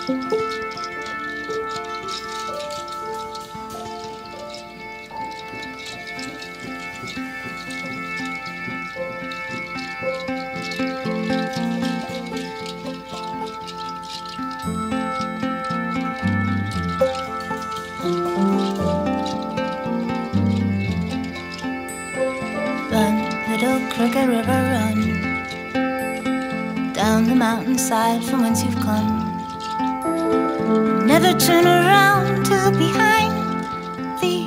Little crooked river, run down the mountainside from whence you've come. Never turn around to look behind thee.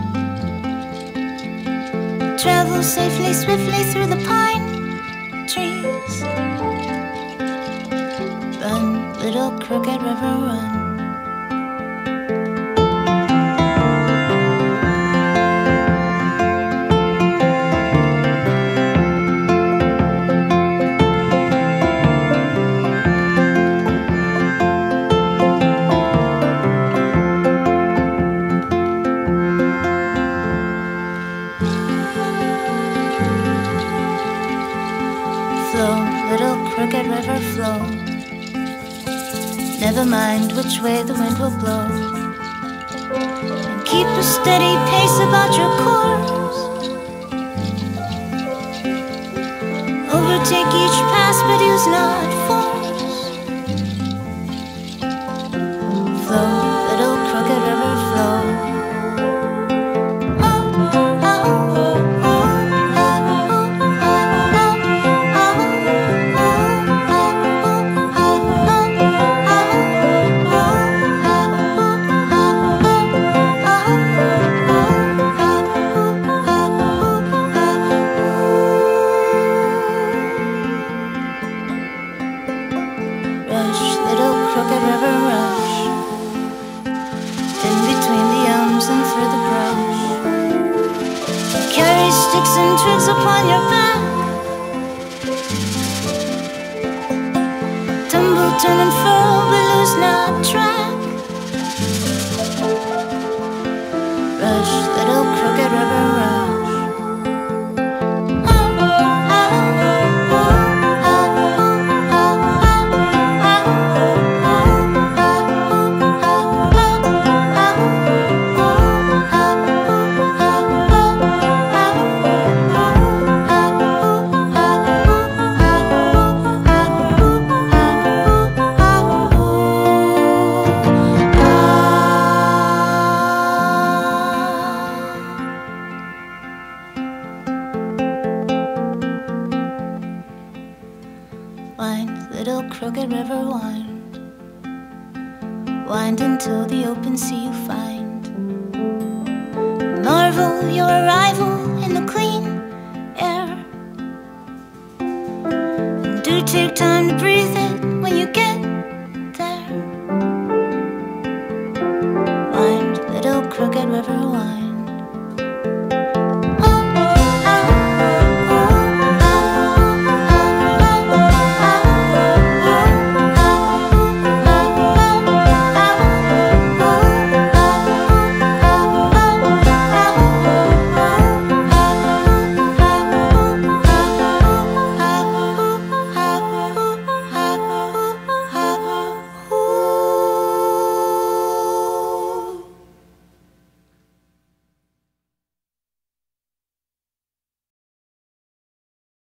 Travel safely, swiftly through the pine trees. Run, little crooked river, run. Flow, little crooked river, flow. Never mind which way the wind will blow. And keep a steady pace about your course. Overtake each pass, but use not force. Flow, little crooked river, flow. Little crooked river, rush in between the elms and through the brush. Carry sticks and twigs upon your back. Tumble, turn and furl, but lose not track. Rush, little crooked river, rush. Wind, little crooked river, wind. Wind until the open sea you find. Marvel your arrival in the clean air. And do take time to breathe it when you get